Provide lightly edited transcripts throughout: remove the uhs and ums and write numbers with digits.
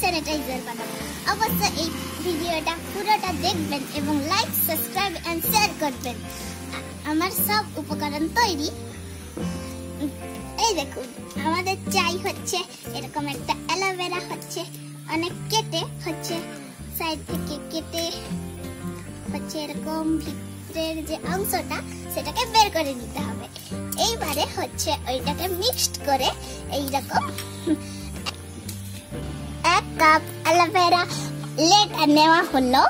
Sanitiser বানাবো। অবশ্যই এই ভিডিওটা পুরোটা দেখবেন এবং লাইক, সাবস্ক্রাইব এন্ড শেয়ার করবেন। আমার সব উপকরণ তৈরি। এই দেখুন, আমাদের চাই হচ্ছে এরকম একটা অ্যালোভেরা, হচ্ছে অনেক কেটে, হচ্ছে সাইড থেকে কেটে, হচ্ছে এরকম ভিতরের যে অংশটা সেটাকে বের করে নিতে হবে। এইবারে হচ্ছে ওইটাকে মিক্সড করে এইরকম 1 কাপ অ্যালোভেরা লেটা নেওয়া হলো।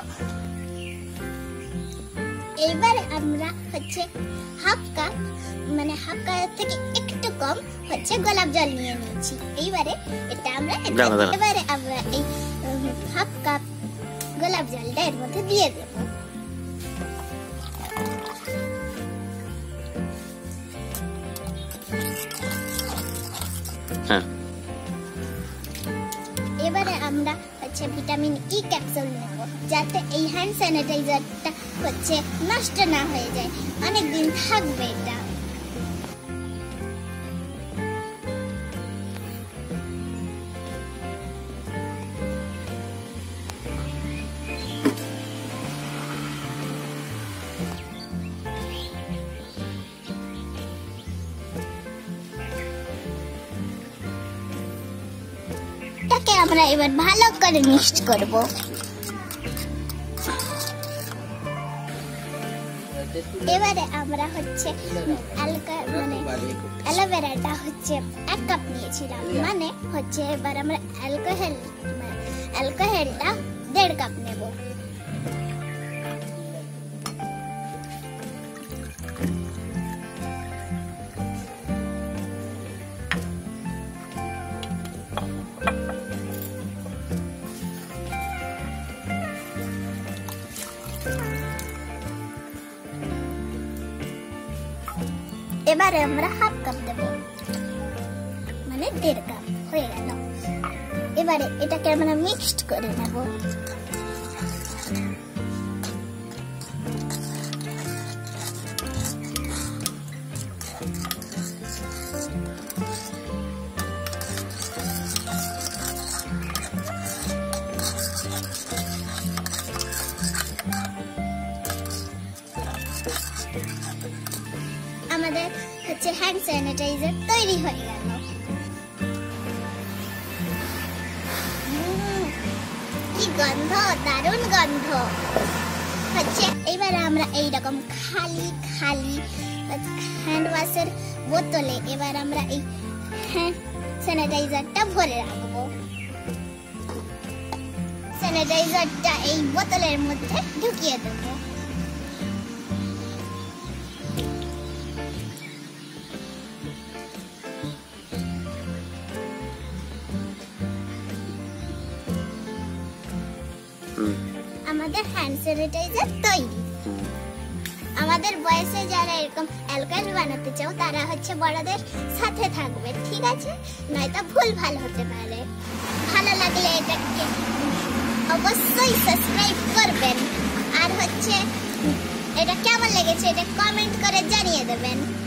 এইবারে আমরা হচ্ছে হাফ কাপ থেকে একটু কম হচ্ছে গোলাপ জল নিয়ে নিয়েছি। এইবারে এটা আমরা এই হাফ কাপ গোলাপ জলটা এর মধ্যে দিয়ে দেব। এবারে আমরা হচ্ছে ভিটামিন ই ক্যাপসুল নেব, যাতে এই হ্যান্ড স্যানিটাইজারটা হচ্ছে নষ্ট না হয়ে যায়, অনেক দিন থাকবে এটা। এটাকে আমরা এবার ভালো করে মিক্সড করব। এবারে আমরা হচ্ছে অ্যালোভেরাটা হচ্ছে 1 কাপ নিয়েছিলাম, মানে হচ্ছে এবার আমরা অ্যালকোহলটা 1.5 কাপ নেব। এবারে আমরা হাফ কাপ দেব, মানে 1.5 কাপ হয়ে গেল। এবারে এটাকে আমরা মিক্সড করে নেব। আমাদের হচ্ছে হ্যান্ড স্যানিটাইজার তৈরি হয়ে গেল। কি গন্ধ, দারুণ গন্ধ হচ্ছে। এবার আমরা এইরকম খালি হ্যান্ড ওয়াশের বোতলে এবার আমরা এই হ্যান্ড স্যানিটাইজারটা ভরে রাখবো। স্যানিটাইজারটা এই বোতলের মধ্যে ঢুকিয়ে দেবো। আমাদের হ্যান্ড স্যানিটাইজার তৈরি। আমাদের বয়সে যারা এরকম অ্যালকোহল বানাতে চাও তারা হচ্ছে বড়দের সাথে থাকবে, ঠিক আছে? নয়তো ভুল ভাল হতে পারে। ভালো লাগলে এটাকে অবশ্যই সাবস্ক্রাইব করবেন, আর হচ্ছে এটা কেমন লেগেছে এটা কমেন্ট করে জানিয়ে দেবেন।